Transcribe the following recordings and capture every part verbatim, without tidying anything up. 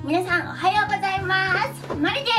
皆さんおはようございます。まりです。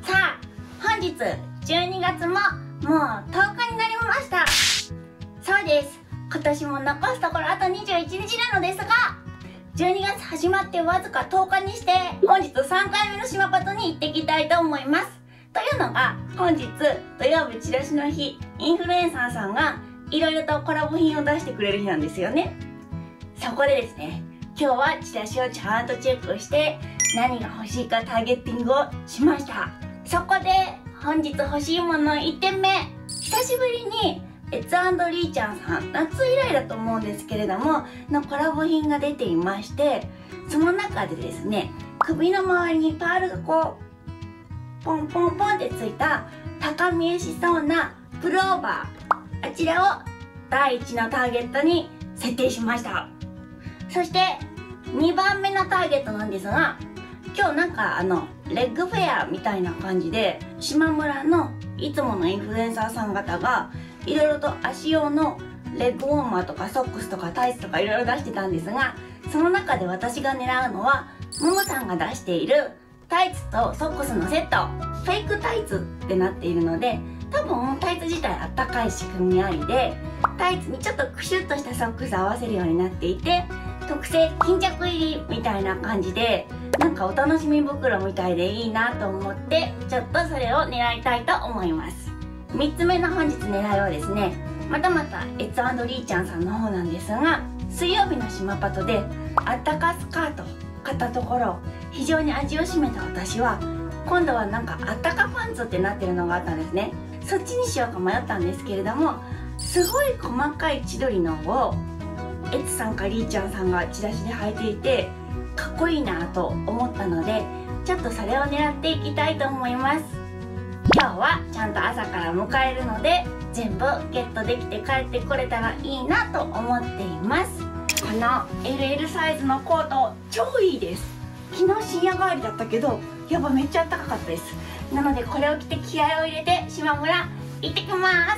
さあ、本日じゅうにがつももうとおかになりました。そうです。今年も残すところあとにじゅういちにちなのですが、じゅうにがつ始まってわずかとおかにして本日さんかいめの島パトに行ってきたいと思います。というのが、本日土曜日チラシの日、インフルエンサーさんがいろいろとコラボ品を出してくれる日なんですよね。そこでですね、今日はチラシをちゃんとチェックして何が欲しいかターゲッティングをしました。そこで本日欲しいものいってんめ、久しぶりにエツ&リーちゃんさん、夏以来だと思うんですけれどものコラボ品が出ていまして、その中でですね、首の周りにパールがこうポンポンポンってついた高見えしそうなプルオーバー、あちらをだいいちのターゲットに設定しました。そしてにばんめのターゲットなんですが、今日なんかあのレッグフェアみたいな感じで島村のいつものインフルエンサーさん方がいろいろと足用のレッグウォーマーとかソックスとかタイツとかいろいろ出してたんですが、その中で私が狙うのはももさんが出しているタイツとソックスのセット、フェイクタイツってなっているので、多分タイツ自体あったかい仕組みありで、タイツにちょっとクシュッとしたソックス合わせるようになっていて、特製巾着入りみたいな感じで、なんかお楽しみ袋みたいでいいなと思って、ちょっとそれを狙いたいと思います。みっつめの本日狙いはですね、またまたエツ&リーちゃんさんの方なんですが、水曜日の島パトであったかスカート買ったところ非常に味を占めた私は、今度はなんかあったかパンツってなってるのがあったんですね。そっちにしようか迷ったんですけれども、すごい細かい千鳥のをエツさんかリーちゃんさんがチラシで履いていてかっこいいなと思ったので、ちょっとそれを狙っていきたいと思います。今日はちゃんと朝から迎えるので、全部ゲットできて帰ってこれたらいいなと思っています。この エルエル サイズのコート超いいです。昨日深夜帰りだったけどやっぱめっちゃ暖かかったです。なのでこれを着て気合を入れて島村行ってきます。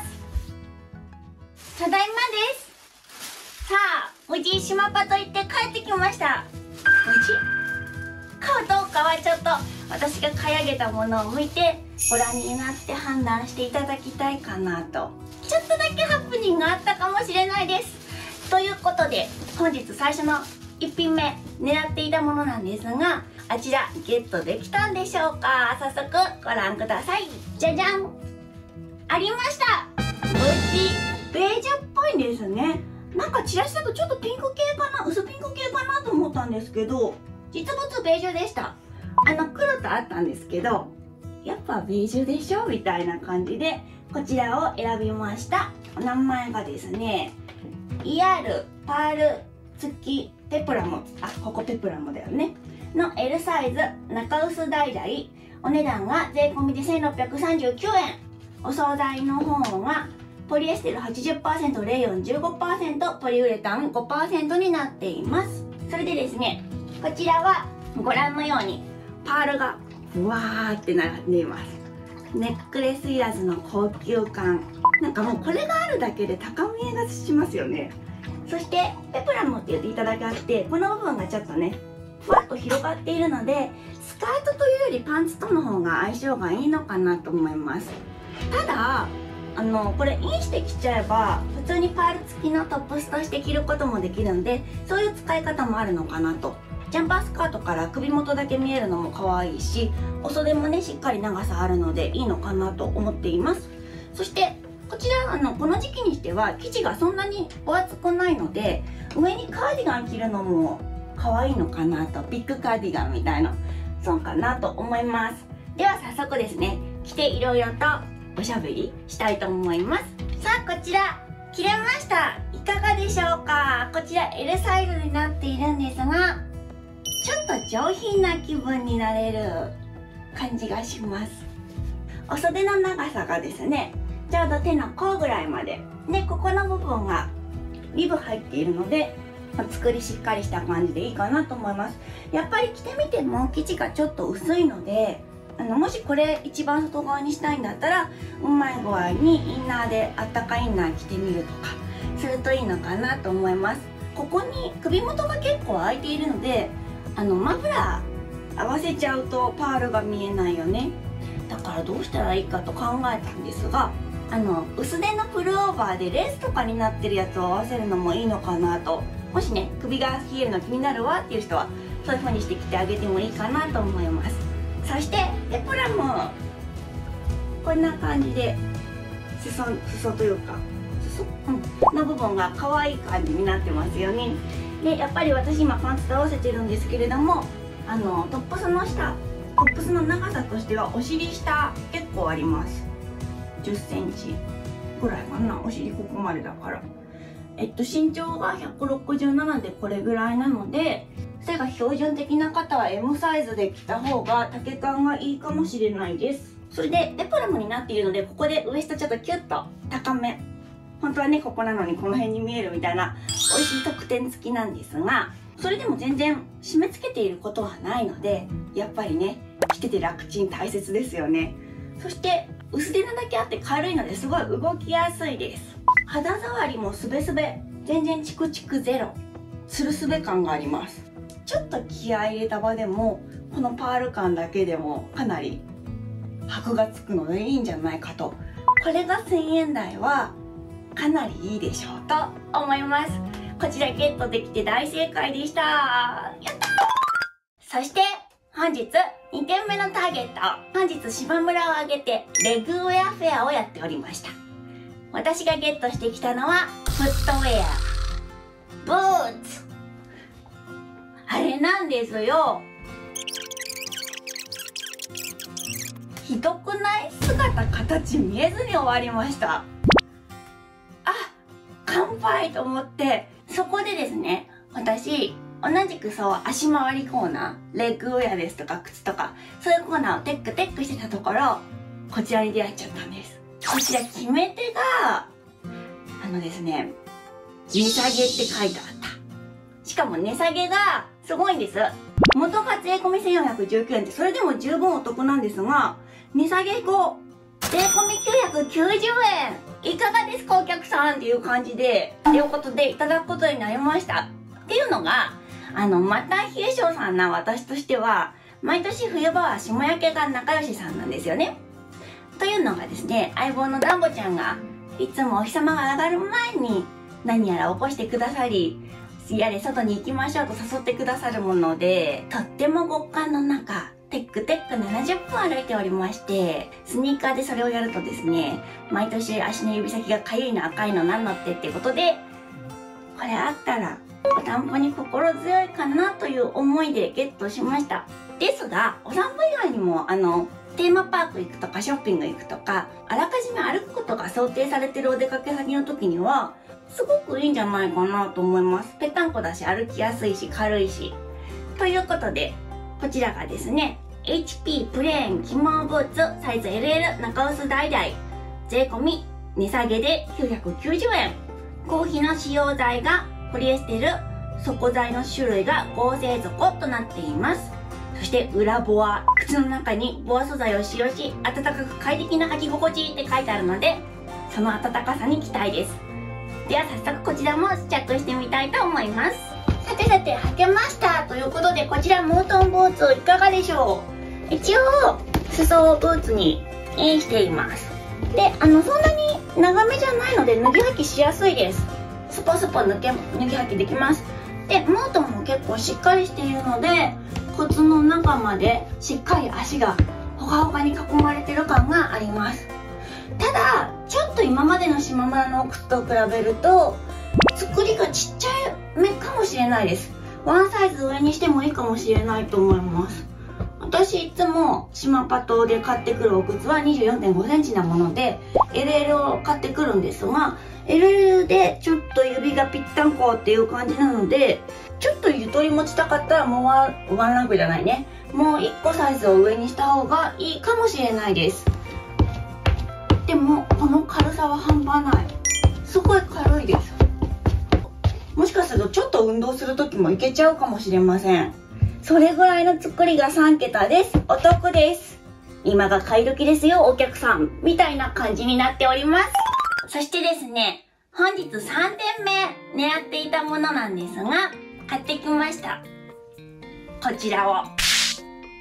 ただいまです。さあ、無事島パト行って帰ってきました。無事買うどうかはちょっと私が買い上げたものを見てご覧になって判断していただきたいかなと。ちょっとだけハプニングがあったかもしれないです。ということで本日最初のいっぴんめ狙っていたものなんですが、あちらゲットできたんでしょうか。早速ご覧ください。じゃじゃん、ありました。無事ベージュっぽいんですね。なんかチラシだとちょっとピンク系かな、薄ピンク系かなと思ったんですけど、実物ベージュでした。あの黒とあったんですけど、やっぱベージュでしょみたいな感じでこちらを選びました。お名前がですね、イアールパール付きペプラム、あ、ここペプラムだよねの エル サイズ中薄ダイダイ、お値段が税込みでせんろっぴゃくさんじゅうきゅうえん。お惣菜の方がポリエステル はちじゅっパーセント、レイヨン じゅうごパーセント、ポリウレタン ごパーセント になっています。それでですね、こちらはご覧のようにパールがふわーって並んでいます。ネックレスいらずの高級感、なんかもうこれがあるだけで高見えがしますよね。そしてペプラムって言っていただけあって、この部分がちょっとねふわっと広がっているので、スカートというよりパンツとの方が相性がいいのかなと思います。ただあのこれインしてきちゃえば普通にパール付きのトップスとして着ることもできるので、そういう使い方もあるのかなと。ジャンパースカートから首元だけ見えるのも可愛いし、お袖もねしっかり長さあるのでいいのかなと思っています。そしてこちらあのこの時期にしては生地がそんなに分厚くないので、上にカーディガン着るのも可愛いのかなと。ビッグカーディガンみたいな、そうかなと思います。では早速ですね、着ていろいろとおしゃべりしたいと思います。さあ、こちら着れました。いかがでしょうか。こちら エル サイズになっているんですが、ちょっと上品な気分になれる感じがします。お袖の長さがですね、ちょうど手の甲ぐらいまでで、ここの部分がリブ入っているので作りしっかりした感じでいいかなと思います。やっぱり着てみても生地がちょっと薄いので、あのもしこれ一番外側にしたいんだったらうまい具合にインナーであったかインナー着てみるとかするといいのかなと思います。ここに首元が結構開いているので、あのマフラ合わせちゃうとパールが見えないよね。だからどうしたらいいかと考えたんですが、あの薄手のプルオーバーでレースとかになってるやつを合わせるのもいいのかなと。もしね首が冷えるの気になるわっていう人はそういう風にして着てあげてもいいかなと思います。そしてエプランもこんな感じで裾裾というか裾、うん、の部分が可愛い感じになってますよね。でやっぱり私今パンツと合わせてるんですけれども、あのトップスの下トップスの長さとしてはお尻下結構あります。じゅっセンチぐらいかな、お尻ここまでだから。えっと身長がひゃくろくじゅうななでこれぐらいなので、背が標準的な方は エム サイズで着た方が丈感がいいかもしれないです。それでエプラムになっているので、ここでウエストちょっとキュッと高め、本当はねここなのにこの辺に見えるみたいな美味しい特典付きなんですが、それでも全然締め付けていることはないので、やっぱりね着てて楽ちん大切ですよね。そして薄手なだけあって軽いのですごい動きやすいです。肌触りもすべすべ、全然チクチクゼロ、つるすべ感があります。ちょっと気合い入れた場でもこのパール感だけでもかなり箔がつくのでいいんじゃないかと。これがせんえん台はかなりいいでしょうと思います。こちらゲットできて大正解でした。やったー。そして本日にてんめのターゲット、本日島村を挙げてレグウェアフェアをやっておりました。私がゲットしてきたのはフットウェア、ブーツ、あれなんですよ。ひどくない？姿形見えずに終わりました。あ、乾杯と思って、そこでですね、私同じくそう足回りコーナー、レッグウェアですとか靴とかそういうコーナーをテックテックしてたところ、こちらに出会っちゃったんです。こちら決め手があのですね、値下げって書いてあった。しかも値下げがすごいんです。元が税込みせんよんひゃくじゅうきゅうえんって、それでも十分お得なんですが、値下げ後税込みきゅうひゃくきゅうじゅうえん、いかがですかお客さんっていう感じでということでいただくことになりました。っていうのが、あのまた冷え性さんな私としては毎年冬場は霜焼けが仲良しさんなんですよね。というのがですね、相棒のダンボちゃんがいつもお日様が上がる前に何やら起こしてくださり、やれ外に行きましょうと誘ってくださるもので、とっても極寒の中テックテックななじゅっぷん歩いておりまして、スニーカーでそれをやるとですね、毎年足の指先がかゆいの赤いのなんのってってことで、これあったらお散歩に心強いかなという思いでゲットしました。ですがお散歩以外にもあのテーマパーク行くとかショッピング行くとか、あらかじめ歩くことが想定されてるお出かけ先の時にはすごくいいんじゃないかなと思います。ぺったんこだし歩きやすいし軽いし。ということでこちらがですね、 エイチピー プレーン起毛ブーツサイズ エルエル 中薄大々、税込み値下げできゅうひゃくきゅうじゅうえん。合皮の使用材がポリエステル、底材の種類が合成底となっています。そして裏ボア、靴の中にボア素材を使用し、暖かく快適な履き心地って書いてあるので、その暖かさに期待です。では早速こちらも試着してみたいと思います。さてさて履けましたということで、こちらモートンブーツいかがでしょう。一応裾をブーツにインしています。で、あのそんなに長めじゃないので脱ぎ履きしやすいです。スポスポ脱げ脱ぎ履きできます。でモートンも結構しっかりしているので、靴の中までしっかり足がほかほかに囲まれてる感があります。ただちょっと今までの島村の靴と比べると作りがちっちゃいめかもしれないです。ワンサイズ上にしてもいいかもしれないと思います。私いつも島パトで買ってくるお靴は にじゅうよんてんごセンチなもので エルエル を買ってくるんですが、 エルエル でちょっと指がぴったんこっていう感じなので、ちょっとゆとり持ちたかったらもうワンランクじゃないね、もういっこサイズを上にした方がいいかもしれないです。でもこの軽さは半端ない、すごい軽いです。もしかするとちょっと運動する時もいけちゃうかもしれません。それぐらいの作りがさんけたです。お得です。今が買い時ですよお客さんみたいな感じになっております。そしてですね、本日さんてんめ狙っていたものなんですが買ってきました。こちらを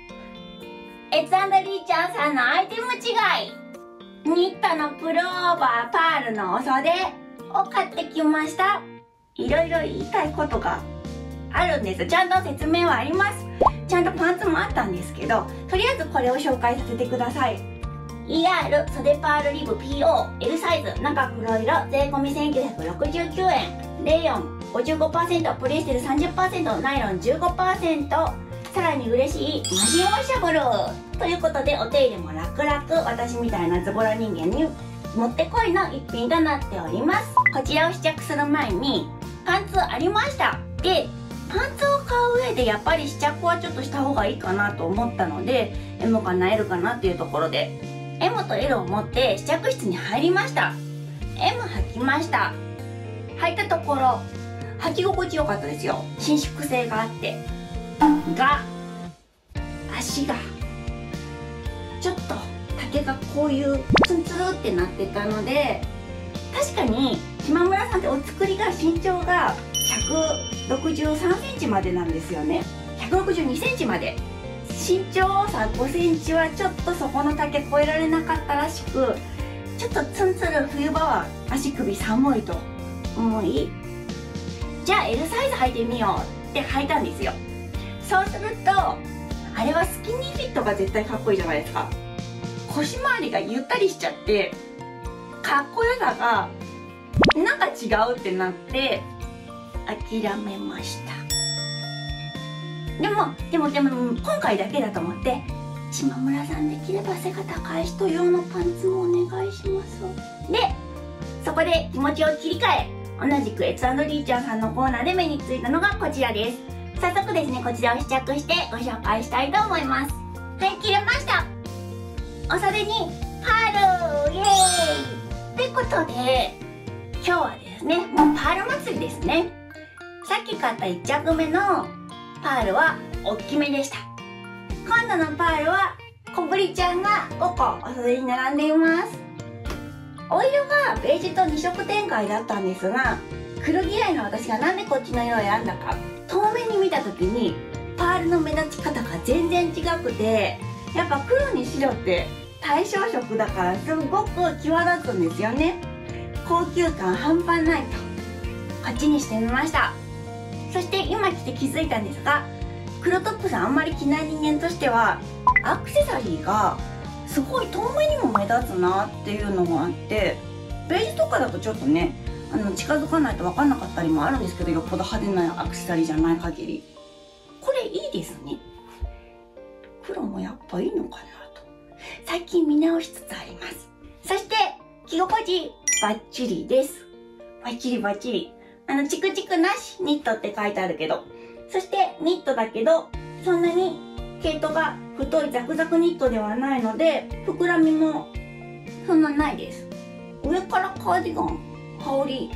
エツアンドリーちゃんさんのアイテム違い、ニットのプルオーバーパールのお袖を買ってきました。いろいろ言いたいことがあるんです。ちゃんと説明はあります。ちゃんとパンツもあったんですけど、とりあえずこれを紹介させてください。 イーアール 袖パールリブ ピーオーエル サイズ、中黒色、税込みせんきゅうひゃくろくじゅうきゅうえん、レーヨン ごじゅうごパーセント、ポリエステル さんじゅっパーセント、ナイロン じゅうごパーセント、さらに嬉しいマシンウォッシャブルということで、お手入れも楽々、私みたいなズボラ人間にもってこいの一品となっております。こちらを試着する前にパンツありました。でパンツを買う上でやっぱり試着はちょっとした方がいいかなと思ったので、 エム かな エル かなっていうところで エム と エル を持って試着室に入りました。 エム 履きました。履いたところ履き心地よかったですよ。伸縮性があって、が足がちょっと丈がこういうツンツルってなってたので、確かに島村さんってお作りが身長がひゃくろくじゅうさんセンチまでなんですよね。ひゃくろくじゅうにセンチまで、身長差ごセンチはちょっとそこの丈越えられなかったらしく、ちょっとツンツル、冬場は足首寒いと思い、じゃあ エル サイズ履いてみようって履いたんですよ。そうするとあれはスキニーフィットが絶対かっこいいじゃないですか。腰回りがゆったりしちゃってかっこよさがなんか違うってなって諦めました。でもでもでも今回だけだと思って、島村さんできれば背が高い人用のパンツもお願いします。でそこで気持ちを切り替え、同じくエツアンドリーちゃんさんのコーナーで目についたのがこちらです。早速ですね、こちらを試着してご紹介したいと思います。はい、切れました。お袖にパールイエーイってことで、今日はですね、もうパール祭りですね。さっき買ったいっ着目のパールは大きめでした。今度のパールは小ぶりちゃんがごこお袖に並んでいます。お色がベージュとに色展開だったんですが、黒嫌いの私がなんでこっちの色を選んだか、遠目に見た時にパールの目立ち方が全然違くて、やっぱ黒に白って対照色だからすごく際立つんですよね。高級感半端ないとこっちにしてみました。そして今着て気づいたんですが、黒トップさんあんまり着ない人間としてはアクセサリーがすごい遠目にも目立つなっていうのがあって、ベージュとかだとちょっとね、あの近づかないと分かんなかったりもあるんですけど、よっぽど派手なアクセサリーじゃない限りこれいいですね。黒もやっぱいいのかなと最近見直しつつあります。そして着心地バッチリです。バッチリバッチリ、あのチクチクなしニットって書いてあるけど、そしてニットだけどそんなに毛糸が太いザクザクニットではないので、膨らみもそんなないです。上からカーディガン羽織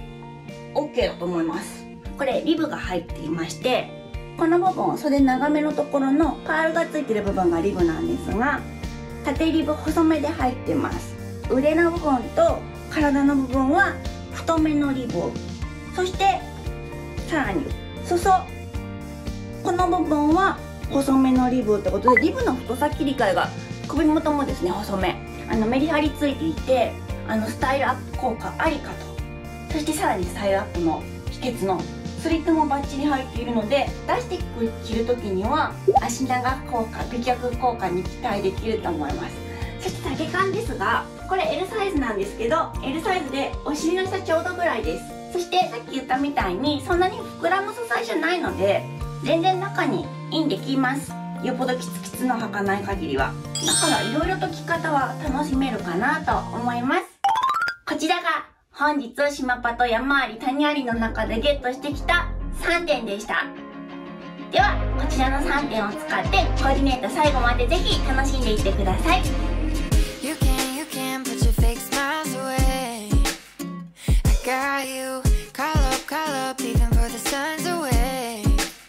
OK だと思います。これリブが入っていまして、この部分、袖長めのところのパールがついてる部分がリブなんですが、縦リブ細めで入ってます。腕の部分と体の部分は太めのリブ、そしてさらに裾、この部分は細めのリブってことで、リブの太さ切り替えが首元もですね細め、あのメリハリついていて、あのスタイルアップ効果ありかと。そしてさらにスタイルアップの秘訣のスリットもバッチリ入っているので、出して着る時には足長効果、美脚効果に期待できると思います。そして丈感ですが、これ エル サイズなんですけど、 エル サイズでお尻の下ちょうどぐらいです。そしてさっき言ったみたいにそんなに膨らむ素材じゃないので、全然中にインできます。よっぽどキツキツの履かない限りは。だからいろいろと着方は楽しめるかなと思います。こちらが本日島パと山あり谷ありの中でゲットしてきたさんてんでした。ではこちらのさんてんを使ってコーディネート最後までぜひ楽しんでいってください。You can, you can put your fake smiles away. I got you. Call up, call up, even for the sun's away.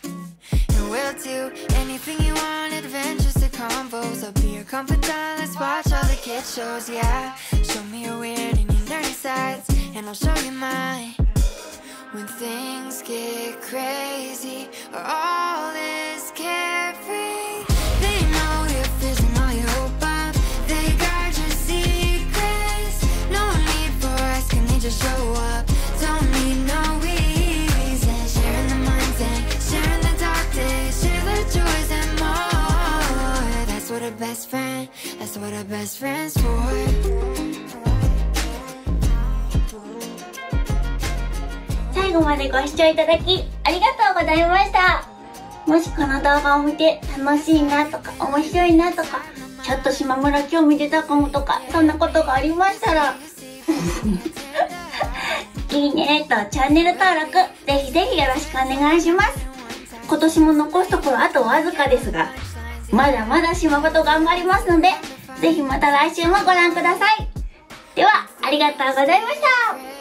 And we'll do anything you want, adventures to combos. I'll be your confidant, let's watch all the kids shows, yeah. Show me your weird and your nerdy sides, and I'll show you mine. When things get crazy, all is carefree. They know you're fizzing all your 最後までご視聴いただきありがとうございました。もしこの動画を見て楽しいなとか面白いなとか、ちょっと島村興味出たかもとか、そんなことがありましたらいいねとチャンネル登録ぜひぜひよろしくお願いします。今年も残すところあとわずかですが、まだまだ島ごと頑張りますので、ぜひまた来週もご覧ください。ではありがとうございました。